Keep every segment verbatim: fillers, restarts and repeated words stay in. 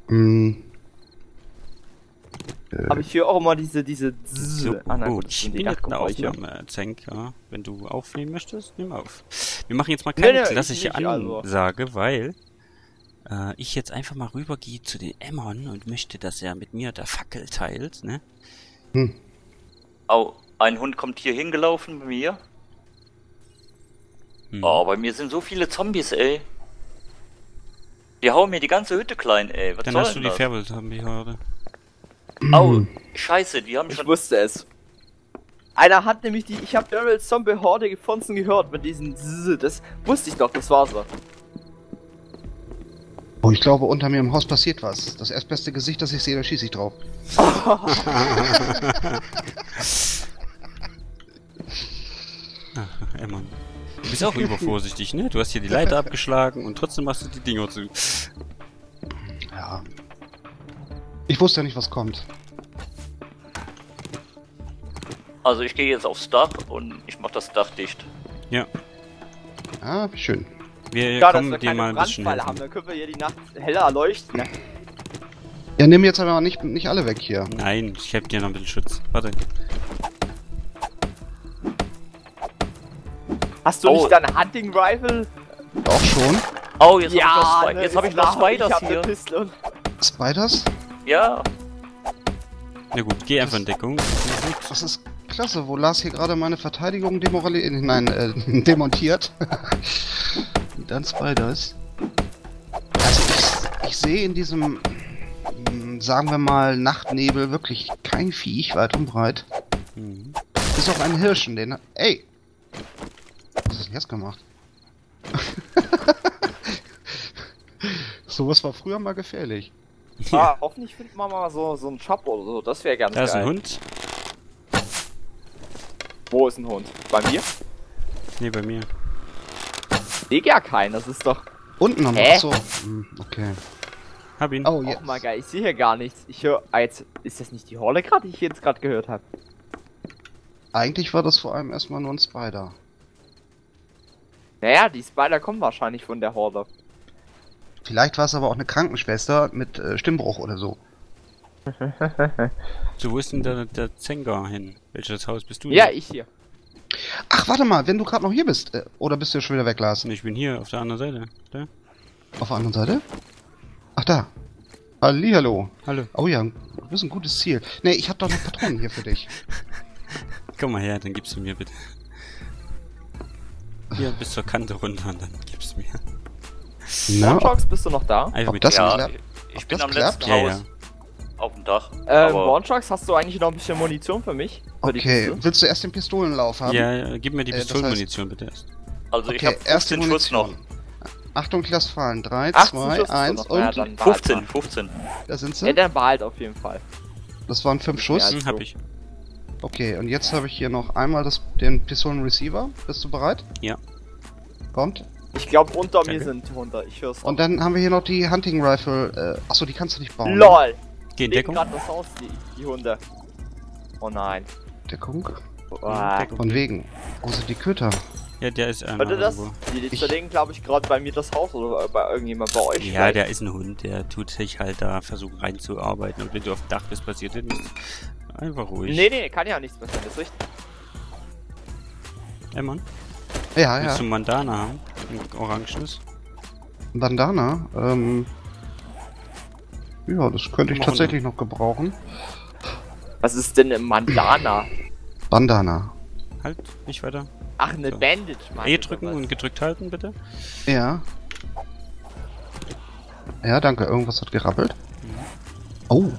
Hm. Aber ich höre auch immer diese, diese So, ah, na gut, gut, ich sind die bin jetzt eine Dachgeräusche. Aufnahme, Zenker. Wenn du aufnehmen möchtest, nimm auf. Wir machen jetzt mal Nee, keine nee, ich klassische nicht, also. Ansage, weil äh, ich jetzt einfach mal rübergehe zu den Emmern und möchte, dass er mit mir der Fackel teilt, ne? Hm. Au, ein Hund kommt hier hingelaufen bei mir. Hm. Oh, bei mir sind so viele Zombies, ey. Die hauen mir die ganze Hütte klein, ey. Was Dann soll hast du denn die das? Färbel-Zombie heute. Au, scheiße, die haben Ich schon... wusste es. Einer hat nämlich die, ich habe Daryl Zombie Horde gefunden gehört mit diesen Zzz, das wusste ich doch, das war's doch. Oh, ich glaube, unter mir im Haus passiert was. Das erstbeste Gesicht, das ich sehe, da schieße ich drauf. Ach, Emmern. Du bist auch übervorsichtig, ne? Du hast hier die Leiter abgeschlagen und trotzdem machst du die Dinger zu. Ja. Ich wusste ja nicht, was kommt. Also ich gehe jetzt aufs Dach und ich mach das Dach dicht. Ja, Ah, wie schön. wir Ja, dass kommen wir dir keine mal ein bisschen Brandpfeile haben, helfen. dann können wir hier die Nacht heller erleuchten. Ne? Ja, nimm jetzt aber nicht, nicht alle weg hier. Nein, ich hab dir noch ein bisschen Schutz. Warte. Hast du Oh. nicht deine Hunting Rifle? Doch schon. Oh, jetzt hab ich noch, ne, Spi jetzt hab ich ist noch klar, Spiders ich hab ne hier. Pistole. Spiders? Ja, Na gut, geh einfach in Deckung. Das ist klasse, wo Lars hier gerade meine Verteidigung demorali nein, äh, demontiert. Und dann Spiders. Also ich, ich sehe in diesem, mh, sagen wir mal, Nachtnebel wirklich kein Viech weit und breit. Mhm. Bis auf einen Hirschen, den... Ey! Was hast du denn jetzt gemacht? Sowas war früher mal gefährlich. Ah, hoffentlich findet man mal so, so einen Shop oder so, das wäre ganz Da ist geil. ein Hund. Wo ist ein Hund? Bei mir? Nee, bei mir. Ich sehe gar keinen, das ist doch... Unten noch Hä? Ach so. Hm, okay. Hab ihn. Oh, Oh jetzt. mein Gott, ich sehe hier gar nichts. Ich höre... Ah, jetzt... Ist das nicht die Horde gerade, die ich jetzt gerade gehört habe? Eigentlich war das vor allem erstmal nur ein Spider. Naja, die Spider kommen wahrscheinlich von der Horde. Vielleicht war es aber auch eine Krankenschwester mit äh, Stimmbruch oder so. So, wo ist denn der, der Zengar hin? Welches Haus bist du Ja, denn? ich hier. Ach, warte mal, wenn du gerade noch hier bist. Äh, oder bist du schon wieder weg, Lars? Ich bin hier auf der anderen Seite. Da? Auf der anderen Seite? Ach, da. Hallihallo. Hallo. Oh ja, du bist ein gutes Ziel. Nee, ich hab doch noch Patronen hier für dich. Komm mal her, dann gibst du mir bitte. Hier bis zur Kante runter und dann gibst du mir. Na, ob, Bornshox, bist du noch da? Einfach ob mit das ja, klappt? ich Ob bin das am klappt? letzten Ja, Haus. Auf dem Dach. Ähm, aber Bornshox, hast du eigentlich noch ein bisschen Munition für mich? Für die Okay, Kiste? willst du erst den Pistolenlauf haben? Ja, ja, gib mir die Äh, das Pistolenmunition bitte erst. also ich Okay, hab erste fünfzehn Schuss noch. Munition. Achtung, ich lass fallen. drei, achtzehn zwei, Schuss hast du eins noch. Naja, und... dann behalt fünfzehn, mal. fünfzehn. Da sind Ja, sie. dann behalt auf jeden Fall. Das waren fünf Schuss. Ja. Hm, hab ich. Okay, und jetzt habe ich hier noch einmal das, den Pistolen-Receiver. Bist du bereit? Ja. Kommt. Ich glaube, unter Danke. mir sind Hunde. Ich hör's. Und dann haben wir hier noch die Hunting Rifle. Äh, achso, die kannst du nicht bauen. LOL! Geh in Legen Deckung. gerade das Haus, die, die Hunde. Oh nein. Deckung. Ah. Deckung. Von wegen. Wo sind die Köter? Ja, der ist einer Hört ihr das? irgendwo. Die, die Ich- zerlegen, glaube ich, gerade bei mir das Haus oder bei irgendjemand bei euch. Ja, vielleicht. der ist ein Hund, der tut sich halt da versuchen reinzuarbeiten. Und wenn du auf dem Dach bist, passiert dir nichts. Einfach ruhig. Nee, nee, kann ja nichts passieren, das ist richtig. Ey, Mann. Ja, ja. Willst du einen Mandana haben? Ein orangenes? Bandana. Ähm. Ja, das könnte ich Machen wir tatsächlich noch gebrauchen. Was ist denn ein Mandana? Bandana. Halt, nicht weiter. Ach, eine So. Bandage, Mann. E drücken und gedrückt halten, bitte. Ja. Ja, danke. Irgendwas hat gerappelt. Oh.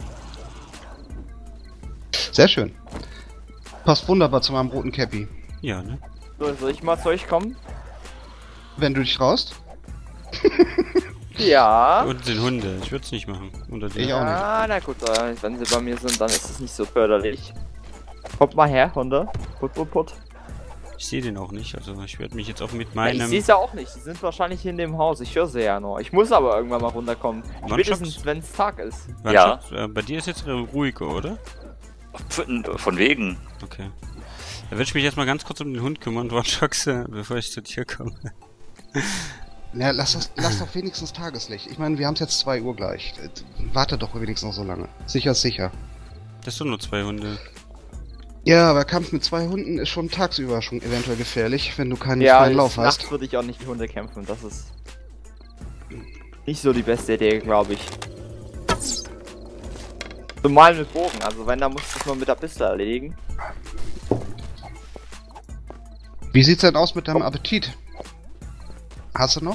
Sehr schön. Passt wunderbar zu meinem roten Cappy. Ja, ne? So, soll ich mal zu euch kommen? Wenn du dich traust. Ja. Und sind Hunde. Ich würde es nicht machen. Unter dir. Ich auch nicht. Ah, na gut, äh, wenn sie bei mir sind, dann ist es nicht so förderlich. Kommt mal her, Hunde. Put, put, put. Ich sehe den auch nicht. Also ich werde mich jetzt auch mit Ja, ich meinem... sehe es ja auch nicht. Die sind wahrscheinlich in dem Haus. Ich höre sie ja nur. Ich muss aber irgendwann mal runterkommen. One Spätestens, Shots? wenn es Tag ist. Warte, Ja. Schatz, äh, bei dir ist jetzt ruhiger, oder? Von, von wegen. Okay. Da würde ich mich jetzt mal ganz kurz um den Hund kümmern, Watchox, äh, bevor ich zu dir komme. Ja, lass, das, lass doch wenigstens Tageslicht. Ich meine, wir haben es jetzt zwei Uhr gleich. Warte doch wenigstens noch so lange. Sicher ist sicher. Das sind nur zwei Hunde. Ja, aber Kampf mit zwei Hunden ist schon tagsüber schon eventuell gefährlich, wenn du keinen Ja, freien Lauf nachts hast. würde ich auch nicht mit Hunde kämpfen. Das ist nicht so die beste Idee, glaube ich. Zumal mit Bogen. Also wenn, dann musst du es nur mit der Pistole erledigen. Wie sieht's denn aus mit deinem Appetit? Hast du noch?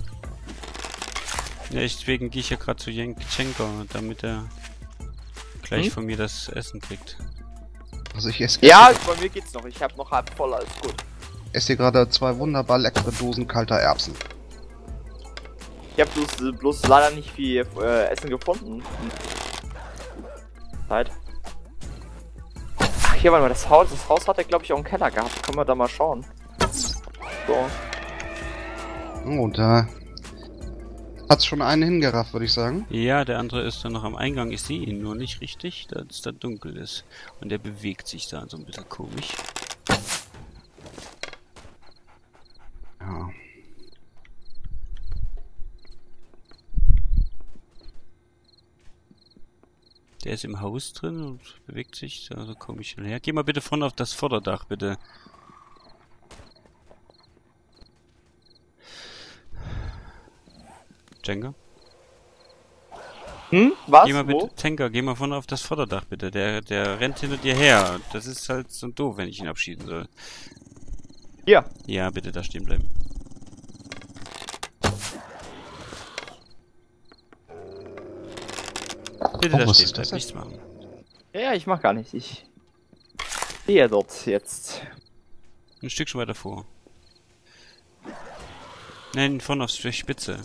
Ja, deswegen gehe ich ja gerade zu Jenko, damit er gleich Hm? von mir das Essen kriegt. Also ich esse, Ja, bei mir geht's noch. Ich habe noch halb voll, alles gut. esse hier gerade zwei wunderbar leckere Dosen kalter Erbsen. Ich habe bloß, bloß leider nicht viel äh, Essen gefunden. Zeit. Ach, hier, warte mal, das Haus, das Haus hat ja, glaube ich, auch einen Keller gehabt. Können wir da mal schauen. So. Oh, da hat's schon einen hingerafft, würde ich sagen. Ja, der andere ist dann noch am Eingang. Ich sehe ihn nur nicht richtig, da es da dunkel ist. Und der bewegt sich da so ein bisschen komisch. Ja. Der ist im Haus drin und bewegt sich da so komisch her. Geh mal bitte vorne auf das Vorderdach, bitte. Jenga? Hm? Was? Geh mal Wo? bitte, Tenka, geh mal vorne auf das Vorderdach, bitte. Der, der rennt hinter dir her. Das ist halt so doof, wenn ich ihn abschieben soll. Hier. Ja, bitte da stehen bleiben. Bitte Oh, da was stehen ist das bleiben, nichts machen. Ja, ja, ich mach gar nicht. Ich stehe dort jetzt. Ein Stückchen weiter vor. Nein, vorne auf die Spitze.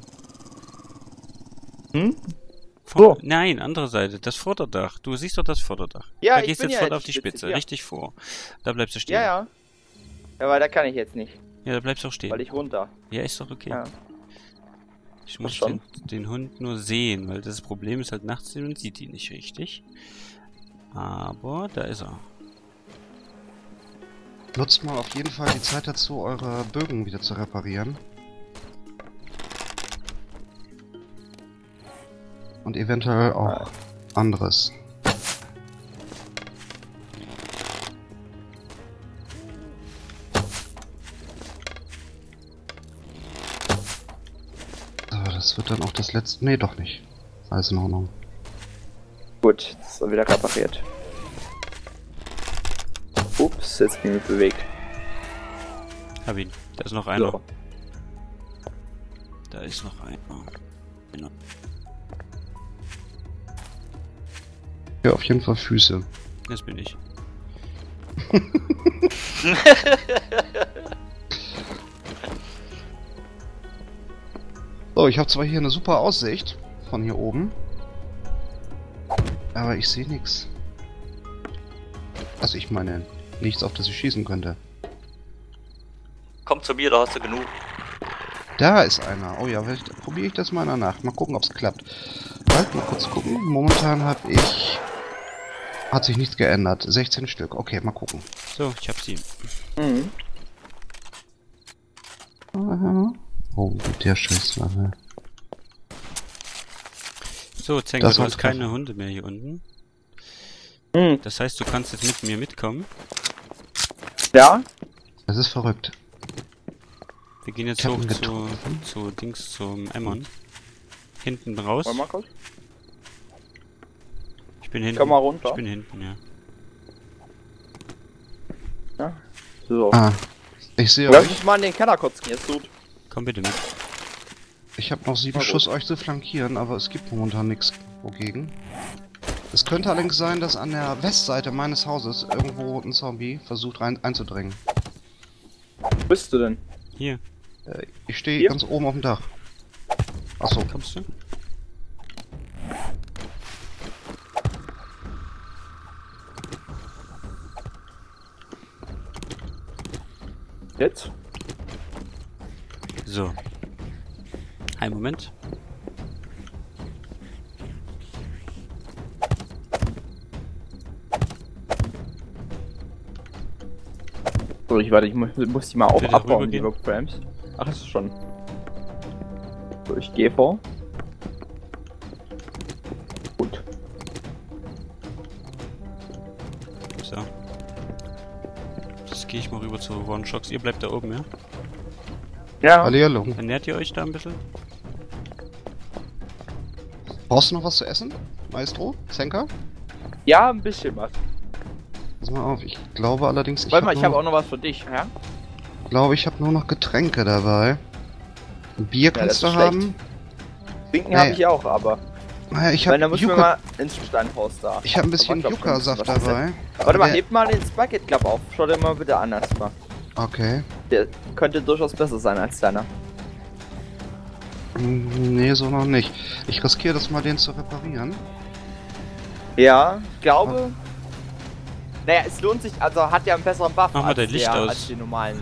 Hm? Vor So. Nein, andere Seite. Das Vorderdach. Du siehst doch das Vorderdach. Ja, da ich gehst bin jetzt ja voll jetzt auf die Spitze, Spitze. ja. Richtig vor. Da bleibst du stehen. Ja, ja. Ja, weil da kann ich jetzt nicht. Ja, da bleibst du auch stehen. Weil ich runter. Ja, ist doch okay. Ja. Ich muss schon. den, den Hund nur sehen, weil das Problem ist halt nachts, man sieht ihn nicht richtig. Aber da ist er. Nutzt mal auf jeden Fall die Zeit dazu, eure Bögen wieder zu reparieren. Und eventuell auch anderes. So, das wird dann auch das letzte... Nee, doch nicht. Alles in Ordnung. Gut, das ist wieder repariert. Ups, jetzt bin ich mich bewegt. Hab ihn. Da ist noch einer. So. Da ist noch einer. Genau. Ja, auf jeden Fall Füße. Das bin ich. So, ich habe zwar hier eine super Aussicht von hier oben, aber ich sehe nichts. Also ich meine, nichts, auf das ich schießen könnte. Komm zu mir, da hast du genug. Da ist einer. Oh ja, vielleicht probiere ich das mal danach. Mal gucken, ob es klappt. Halt, mal kurz gucken. Momentan habe ich... Hat sich nichts geändert. sechzehn Stück. Okay, mal gucken. So, ich hab sie. Mhm. Oh, der Scheißwaffe. So, Zenker, Das du soll hast keine treffen. Hunde mehr hier unten. Mhm. Das heißt, du kannst jetzt mit mir mitkommen. Ja? Das ist verrückt. Wir gehen jetzt Ich hab hoch ihn zu, getroffen. zu Dings, zum Emmon. Hinten raus. Wollen wir mal kurz? Ich bin hinten. Komm mal runter. Ich bin hinten, ja. Ja. So. Ah, ich sehe Lass euch. mich mal in den Keller kurz gehen, jetzt tut. Komm bitte mit. Ich habe noch sieben Na gut. Schuss, euch zu flankieren, aber es gibt momentan nichts wogegen. Es könnte allerdings sein, dass an der Westseite meines Hauses irgendwo ein Zombie versucht rein einzudringen. Wo bist du denn? Hier, Äh, ich stehe Hier? ganz oben auf dem Dach. Achso, kommst du? Jetzt? So. Einen Moment. So, ich warte, ich mu muss die mal auch Bitte abbauen, die rübergehen. Rogue Frames. Ach, ist schon. So, ich gehe vor. Gut. So. Jetzt gehe ich mal rüber zu One-Shocks. Ihr bleibt da oben, ja? Ja. Hallihallo. Ernährt ihr euch da ein bisschen? Brauchst du noch was zu essen? Maestro? Zenker? Ja, ein bisschen was. Pass mal auf, ich glaube allerdings, ich Warte mal, hab ich nur- habe auch noch was für dich, ja? Ich glaube, ich habe nur noch Getränke dabei. Ein Bier das kannst ist du schlecht. haben. Trinken Nee. habe ich auch, aber. Naja, ich Weil habe dann müssen wir Yucca, mal ins Steinhaus da. ich habe ein bisschen Aber ich glaub, Yucca-Saft was ist dabei. denn? Aber Warte mal, der- heb mal den Bucket Club auf. Schau dir mal bitte an erstmal. Okay. Der könnte durchaus besser sein als deiner. Hm, Nee, so noch nicht. Ich riskiere das mal, den zu reparieren. Ja, ich glaube. Naja, es lohnt sich, also hat ja einen besseren Buff Mach mal als, dein Licht der, aus. als die normalen.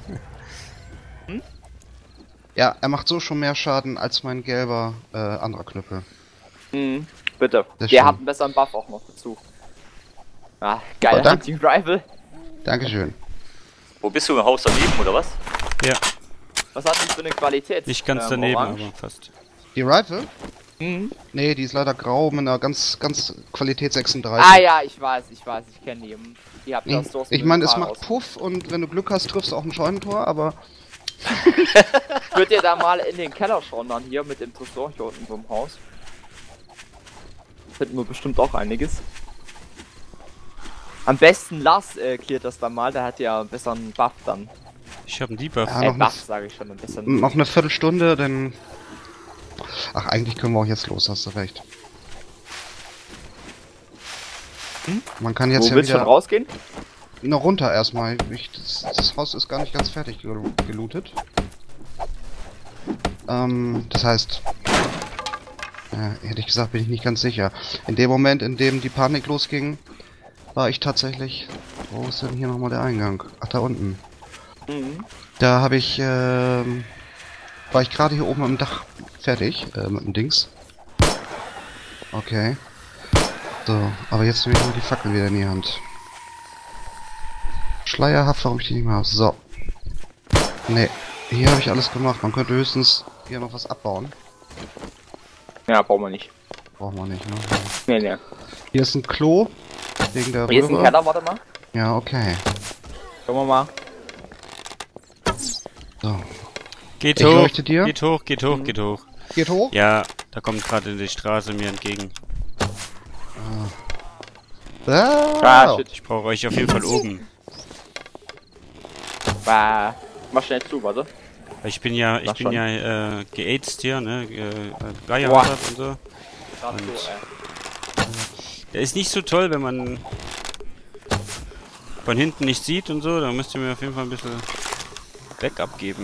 Ja, er macht so schon mehr Schaden als mein gelber äh, anderer Knüppel. Mhm, bitte. Das Der stimmt. hat einen besseren Buff auch noch dazu. Ah, geil, Oh, dank- Hunting Rifle. Dankeschön. Wo bist du im Haus daneben, oder was? Ja, Was hat denn für eine Qualität? nicht ganz Ähm, daneben, Orange? aber fast. Die Rifle? Mhm. Nee, die ist leider grau mit einer ganz, ganz Qualität sechsunddreißig. Ah ja, ich weiß, ich weiß, ich kenne die. Die habt ihr aus Ich, Dosen ich meine, es Inventar macht raus. Puff und wenn du Glück hast, triffst du auch ein Scheunentor, aber Könnt ihr da mal in den Keller schauen dann hier mit dem Tresor hier unten vom Haus? Finden wir bestimmt auch einiges. Am besten Lars äh, klärt das dann mal, der hat ja einen besseren Buff dann. Ich habe einen Debuff. Ja, äh, noch, eine, Buff sage ich schon, einen besseren. noch eine Viertelstunde, denn... Ach, eigentlich können wir auch jetzt los, hast du recht. Hm? Man kann jetzt Wo ja willst du wieder... schon rausgehen? Na, runter erstmal. Ich, das, das Haus ist gar nicht ganz fertig gel gelootet. Ähm, das heißt... Ja, ehrlich gesagt bin ich nicht ganz sicher. In dem Moment, in dem die Panik losging, war ich tatsächlich... Wo ist denn hier nochmal der Eingang? Ach, da unten. Mhm. Da habe ich, ähm... war ich gerade hier oben am Dach fertig, äh, mit dem Dings. Okay. So, aber jetzt nehme ich mal die Fackel wieder in die Hand. Schleierhaft, warum ich die nicht mehr habe. So. Ne, hier habe ich alles gemacht. Man könnte höchstens hier noch was abbauen. Ja, brauchen wir nicht. Brauchen wir nicht, ne? Nee, nee. Hier ist ein Klo. Wegen der Hier ist ein Röhre. Keller, warte mal. Ja, okay. Schauen wir mal. So. Geht Ich hoch, leuchte dir. geht hoch, geht hoch, geht hoch. Geht hoch. Ja, da kommt gerade die Straße mir entgegen. Ah, Ah, shit. Ich brauche euch auf jeden Fall oben. Bah. Mach schnell zu, warte. Weil ich bin ja, ich Mach bin schon. ja äh, geaids hier, ne? Äh, Boah. Geierhasert und so. Grad Und- so, ey. Der ist nicht so toll, wenn man von hinten nicht sieht und so. Da müsst ihr mir auf jeden Fall ein bisschen Backup geben.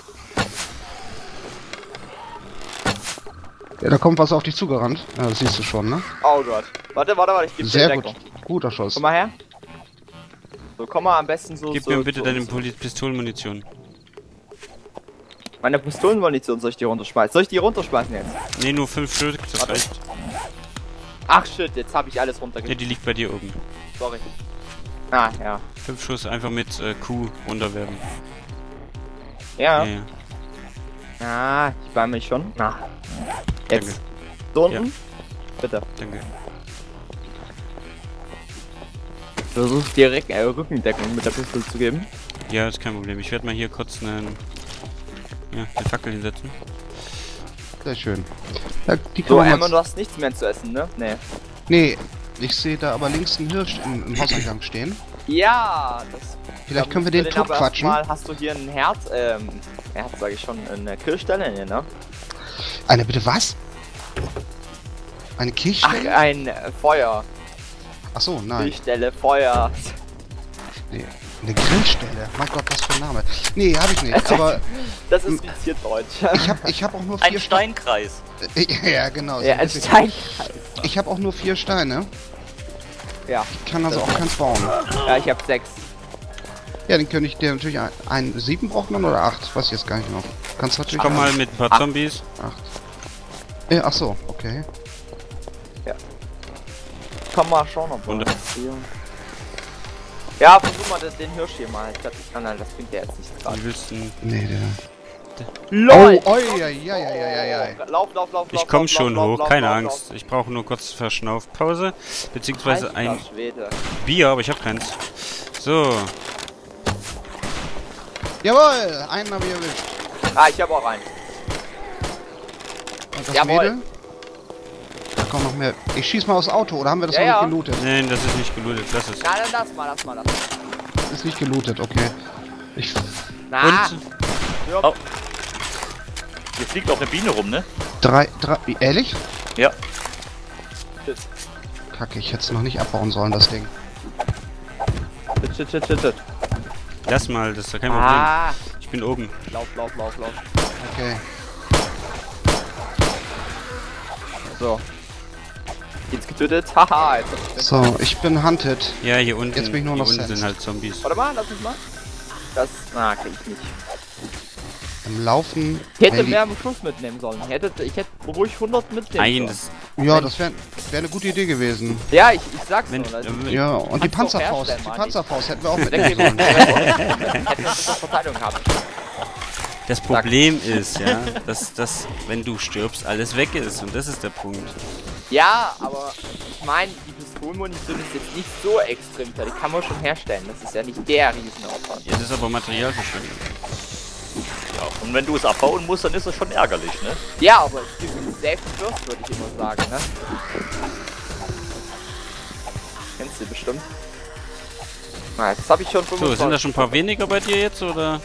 Ja, da kommt was auf dich zugerannt. Ja, das siehst du schon, ne? Oh Gott. Warte, warte, warte, ich geb dir Sehr Deckung. gut. Guter Schuss. Komm mal her. So, komm mal am besten so. Gib so mir bitte so, deine so. Poli- Pistolenmunition. Meine Pistolenmunition soll ich die runterschmeißen? Soll ich die runterschmeißen jetzt? Ne, nur fünf Stück, das Warte. reicht. Ach shit, jetzt habe ich alles Ja, runtergegeben. die liegt bei dir oben. Sorry. Ah, ja. Fünf Schuss einfach mit äh, Q runterwerfen. Ja. Ja, ja. Ah, ich beeil mich schon. Na. Jetzt. Danke. So unten? Bitte. Danke. Versuch direkt äh, Rückendeckung mit der Pistole zu geben. Ja, ist kein Problem. Ich werde mal hier kurz einen, ja, eine Fackel hinsetzen. Sehr schön. Ja, die kann So, man Emma, mal... du hast nichts mehr zu essen, ne? Nee. Nee, ich sehe da aber links einen Hirsch im, im Hauseingang stehen. Ja, das. Vielleicht da können wir müssen den aber tot quatschen. erstmal- Hast du hier ein Herz, ähm, Herz sage ich schon, eine Kirchstelle, ne, ne? Eine bitte was? Eine Ach, Kirchstelle? ein äh, Feuer. Ach so, nein. Kirchstelle, Feuer. Nee. Eine Grillstelle. Mein Gott, was für ein Name. Nee, habe ich nicht. Aber Das ist fiziert Deutsch. ich habe ich hab auch nur Ein vier Steinkreis. Steine. Ja, genau. so Ja, ein ein bisschen. Stein. Ich habe auch nur vier Steine. Ja. Ich kann also auch keins bauen. Ja, ich hab sechs. Ja, dann könnte ich dir natürlich ein, ein sieben braucht man oder acht? Weiß ich jetzt gar nicht noch. Kannst Ich natürlich. komm mal ein- mit ein paar Ah. Zombies. Acht. Ja, ach so, okay. Komm mal schauen, ob wir Wunder- hier. Ja, versuch mal den, den Hirsch hier mal. Ich glaub, ich kann halt, das bringt ja jetzt nicht gerade. Wie willst du denn? Nee, der. LOL! Oh, oi, oi, oi, oi, oi, oi. Lauf, lauf, lauf, Ich lauf, komm lauf, schon lauf, hoch, lauf, keine lauf, Angst. Ich brauche nur kurz Verschnaufpause. lauf. Beziehungsweise Alter ein Schwede. Bier, aber ich habe keins. So. Jawohl, einen habe ich erwischt. Ah, ich habe auch einen. Und das Jawohl. Mädel? Da kommen noch mehr. Ich schieß mal aufs Auto, oder haben wir das Ja, noch ja. nicht gelootet? Nein, das ist nicht gelootet. Lass es. Na, dann lass mal, lass mal, lass mal. Ist nicht gelootet, okay. Ich. Na, Und? ja. Oh. Hier fliegt auch eine Biene rum, ne? Drei, drei. Wie, ehrlich? Ja. Shit, Kacke, ich hätte es noch nicht abbauen sollen, das Ding. shit, shit, shit, shit, shit. Lass mal, das ist ja kein Problem. Ah, Ich bin oben. lauf, lauf, lauf, lauf. Okay. So. Jetzt getötet. Haha, jetzt hab ich So, ich bin hunted. Ja, hier unten, Jetzt bin ich nur noch hier unten Sense. sind halt Zombies. Warte mal, lass mich mal. Das. Na, krieg ich nicht. Im Laufen. Ich hätte Heili- mehr am Schluss mitnehmen sollen. Ich hätte, ich hätte ruhig hundert mitnehmen Nein, sollen. das... Ja, das wäre wär eine gute Idee gewesen. Ja, ich, ich sag's Wenn, nur. Also, äh, Ja, und die Kannst du auch Panzerfaust. herstellen, Die Mann. Panzerfaust hätten wir auch Dann mitnehmen gehen wir sollen. Hätten wir zur Verteidigung gehabt. Das Problem ist, ja, dass, dass, wenn du stirbst, alles weg ist. Und das ist der Punkt. Ja, aber ich meine, die Pistolenmunition ist jetzt nicht so extrem teuer. Die kann man schon herstellen. Das ist ja nicht der Riesenaufwand. Ja, das ist aber Materialverschwendung. Ja. Und wenn du es abbauen musst, dann ist das schon ärgerlich, ne? Ja, aber es gibt Safety First, würde ich immer sagen, ne? Kennst du bestimmt. Na, jetzt habe ich schon So, fünfundzwanzig. sind da schon ein paar weniger bei dir jetzt, oder?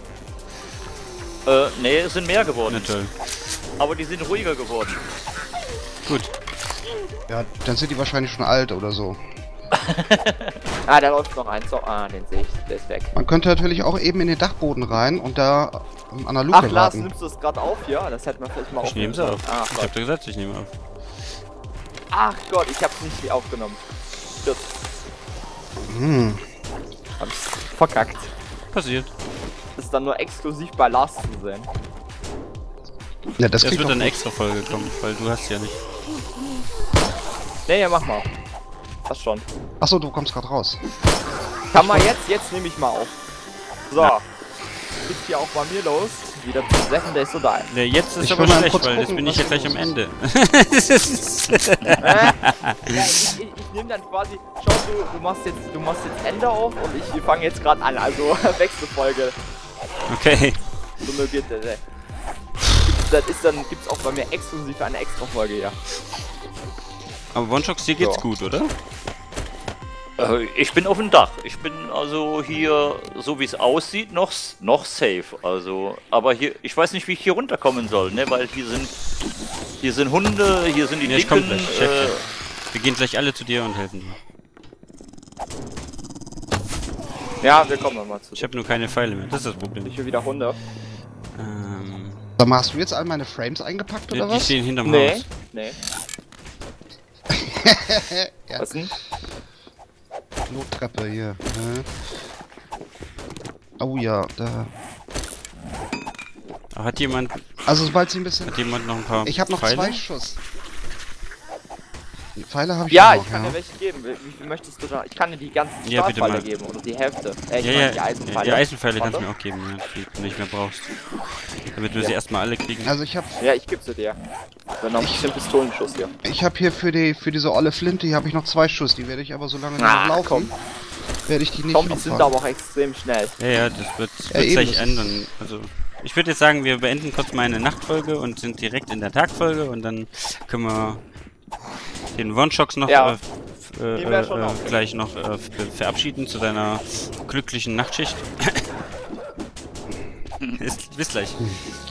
Äh, nee, es sind mehr geworden. Na toll. Aber die sind ruhiger geworden. Gut. Ja, dann sind die wahrscheinlich schon alt oder so. Ah, da läuft noch ein. So, ah, den sehe ich. Der ist weg. Man könnte natürlich auch eben in den Dachboden rein und da an der Luke Ach, Lars, warten. nimmst du das gerade auf? Ja, das hätten wir vielleicht mal Ich nehme aufnehmen es auf. sollen. Ach Ich Gott. hab dir gesagt, ich nehme auf. Ach Gott, ich hab's nicht aufgenommen. Stimmt. Hm. Hab ich's verkackt. Passiert. Das ist dann nur exklusiv bei Lars zu sehen. Ja, das Es kriegt wird doch eine gut. extra Folge kommen, weil du hast ja nicht. Ne, ja, mach mal. Das schon. Achso, du kommst gerade raus. Kann man jetzt, jetzt nehme ich mal auf. So. Na. Geht's hier auch bei mir los. Wieder zu Seven Days to Die. Ne, jetzt ist Ich aber will mal schlecht, kurz weil jetzt gucken, bin ich was ja gleich hier am los Ende. Äh? Ja, ich, ich, ich nehme dann quasi, schau du, du machst jetzt, du machst jetzt Ende auf und ich fange jetzt gerade an, also Wechselfolge. Okay. So mögliert das. ey. Das ist dann, gibt's auch bei mir exklusiv eine extra Folge, ja. Aber One-Shox, dir geht's So. gut, oder? Äh, ich bin auf dem Dach. Ich bin also hier, so wie es aussieht, noch, noch safe. Also, aber hier, ich weiß nicht, wie ich hier runterkommen soll, ne? Weil hier sind, hier sind Hunde, hier sind die Ja, ich komm Dicken. gleich. Ich helf Äh, dir. Wir gehen gleich alle zu dir und helfen dir. Ja, wir kommen nochmal zu. Ich habe nur keine Pfeile mehr, das ist das Problem. Ich will wieder Hunde. Ähm, Sag mal, hast du jetzt all meine Frames eingepackt die, oder die was? stehen hinterm Nee, Haus. nee. Ja. Was denn? Nottreppe hier. ne? Oh ja, da. Hat jemand, Also sobald sie ein bisschen. hat jemand noch ein paar Ich habe noch Pfeile? zwei Schuss. Die Pfeile habe ich Ja, auch noch, ich kann ja. dir welche geben. Wie viel möchtest du da? Ich kann dir die ganzen Ja, bitte Stahlpfeile mal. geben oder die Hälfte. Äh, ich Ja, meine ja, die ja, Eisenpfeile. die Eisenpfeile kannst du Warte. mir auch geben, ja, die du nicht mehr brauchst. Damit wir Ja. sie erstmal alle kriegen. Also ich habe Ja, ich gebe sie dir. Dann noch ein bisschen Pistolenschuss hier. ich habe hier für die für diese olle Flinte, hier habe ich noch zwei Schuss, die werde ich aber solange die Ah, noch laufen, komm. werde ich die nicht Zombies sind abfahren. aber auch extrem schnell. Ja, ja, das wird, Ja, wird eben, gleich das ist- ändern. Also, ich würde jetzt sagen, wir beenden kurz mal eine Nachtfolge und sind direkt in der Tagfolge und dann können wir den One-Shox noch Ja. äh, f- äh, Die wär schon äh, auch. gleich noch äh, f- verabschieden zu deiner glücklichen Nachtschicht. Bis bis gleich.